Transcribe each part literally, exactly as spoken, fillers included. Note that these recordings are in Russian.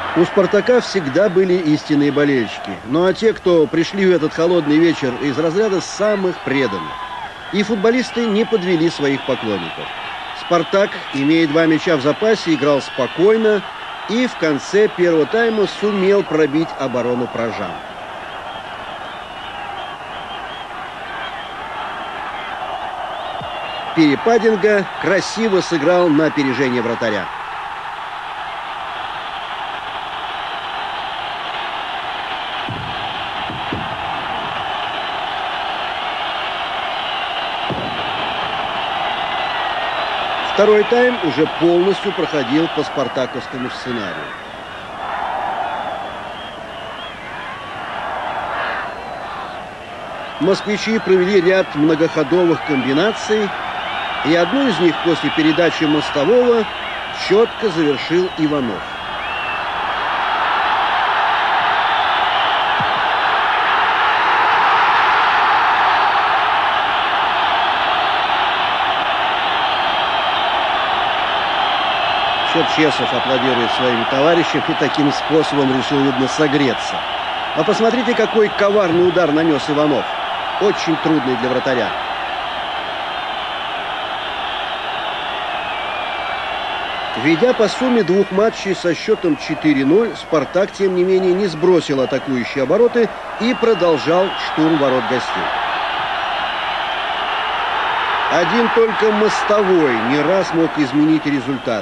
У «Спартака» всегда были истинные болельщики. Ну а те, кто пришли в этот холодный вечер из разряда самых преданных. И футболисты не подвели своих поклонников. «Спартак», имея два мяча в запасе, играл спокойно и в конце первого тайма сумел пробить оборону пражан. Перепадинга красиво сыграл на опережение вратаря. Второй тайм уже полностью проходил по спартаковскому сценарию. Москвичи провели ряд многоходовых комбинаций, и одну из них после передачи Мостового четко завершил Иванов. Черчесов аплодирует своим товарищам и таким способом решил, видно, согреться. А посмотрите, какой коварный удар нанес Иванов. Очень трудный для вратаря. Ведя по сумме двух матчей со счетом четыре ноль, «Спартак», тем не менее, не сбросил атакующие обороты и продолжал штурм ворот гостей. Один только Мостовой не раз мог изменить результат.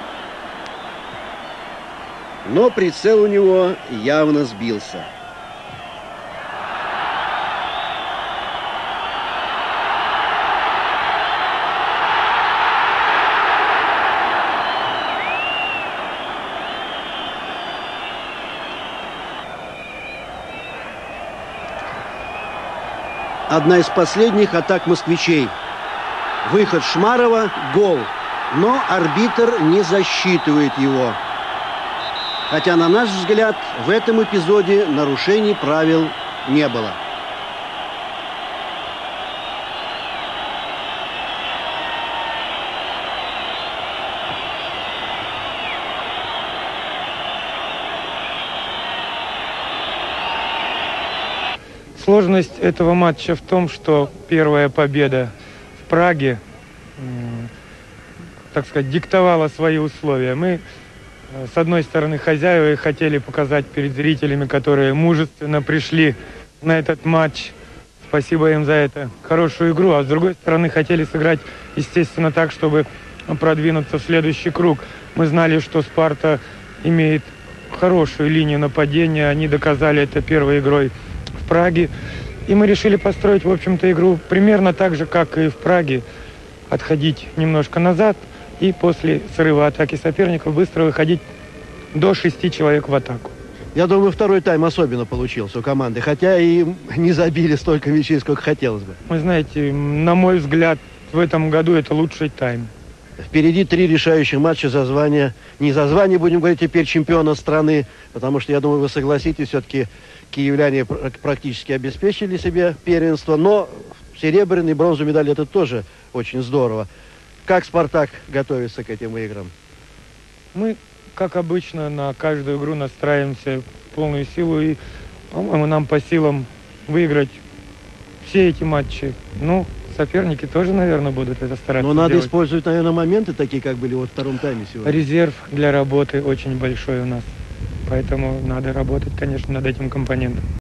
Но прицел у него явно сбился. Одна из последних атак москвичей. Выход Шмарова, гол. Но арбитр не засчитывает его. Хотя, на наш взгляд, в этом эпизоде нарушений правил не было. Сложность этого матча в том, что первая победа в Праге, так сказать, диктовала свои условия. Мы, с одной стороны, хозяева, хотели показать перед зрителями, которые мужественно пришли на этот матч, спасибо им за это, хорошую игру, а с другой стороны, хотели сыграть, естественно, так, чтобы продвинуться в следующий круг. Мы знали, что «Спарта» имеет хорошую линию нападения, они доказали это первой игрой в Праге, и мы решили построить, в общем-то, игру примерно так же, как и в Праге, отходить немножко назад, и после срыва атаки соперников быстро выходить до шести человек в атаку. Я думаю, второй тайм особенно получился у команды, хотя и не забили столько мячей, сколько хотелось бы. Вы знаете, на мой взгляд, в этом году это лучший тайм. Впереди три решающих матча за звание, не за звание, будем говорить теперь, чемпиона страны, потому что, я думаю, вы согласитесь, все-таки киевляне практически обеспечили себе первенство, но серебряный, бронзовый медаль — это тоже очень здорово. Как «Спартак» готовится к этим играм? Мы, как обычно, на каждую игру настраиваемся в полную силу. И, по-моему, нам по силам выиграть все эти матчи. Ну, соперники тоже, наверное, будут это стараться. Но надо делать. использовать, наверное, моменты такие, как были вот в втором тайме сегодня. Резерв для работы очень большой у нас. Поэтому надо работать, конечно, над этим компонентом.